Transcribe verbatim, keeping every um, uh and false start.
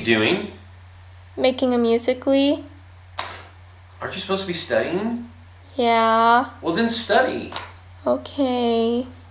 doing? Making a musical.ly. Aren't you supposed to be studying? Yeah. Well, then study. Okay.